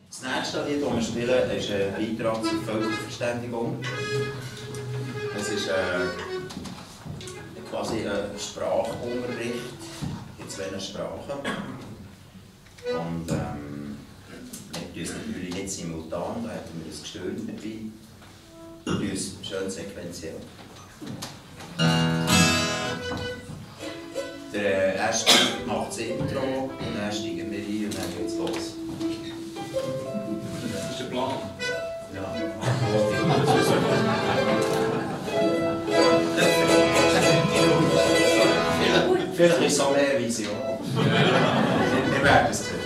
Das nächste Lied, das wir spielen, ist ein Beitrag zur Völkerverständigung. Es ist quasi ein Sprachunterricht in 2 Sprachen. Und wir tun es natürlich nicht simultan, da hätten wir das Gestörte dabei. Wir tun es schön sequenziell. Der erste macht das Intro, und dann steigen wir ein und dann geht's los. Das ist der Plan. Ja. Vielleicht ist es auch mehr Vision. Wir werden es sehen.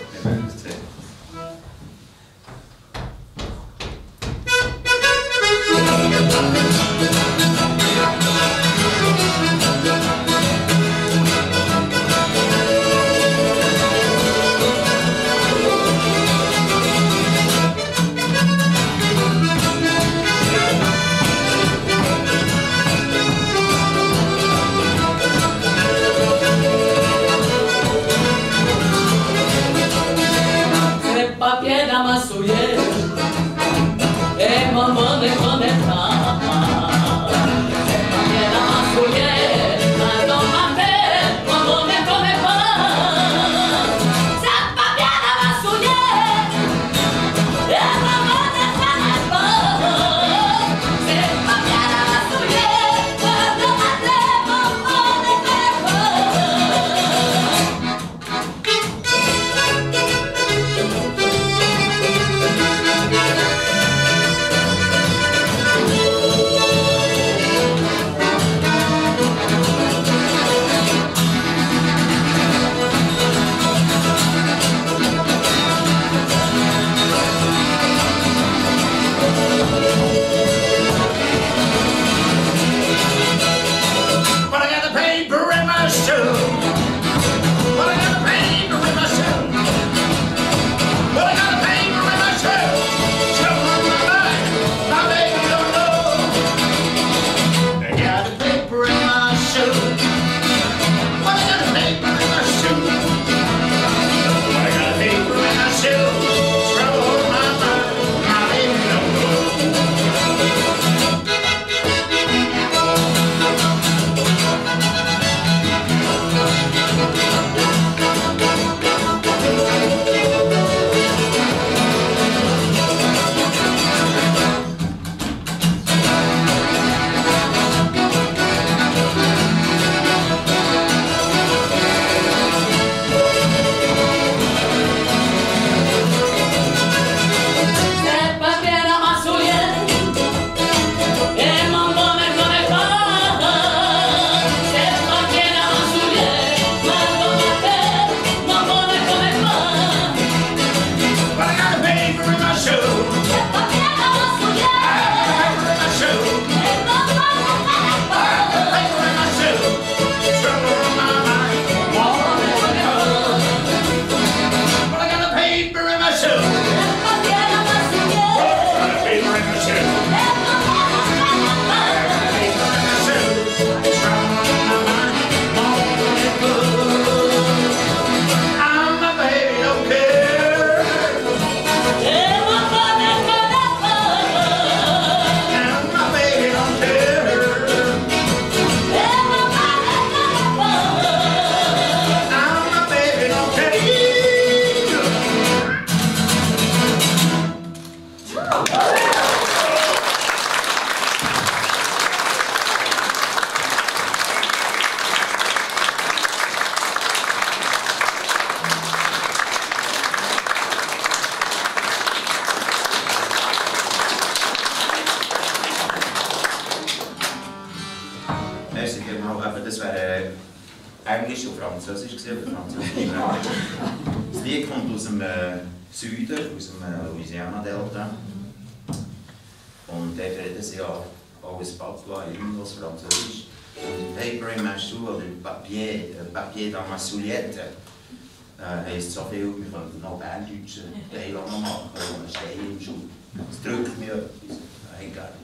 Das wäre Englisch und Französisch gewesen, Das Lied kommt aus dem Süden, aus dem Louisiana-Delta. Und dort reden sie ja auch ein Patois, irgendwas Französisch. Und Paper in my shoe oder Papier dans ma souliette heisst so viel, wir könnten noch berndeutschen Teil machen, oder einen Stein im Schuh. Das drückt mir etwas.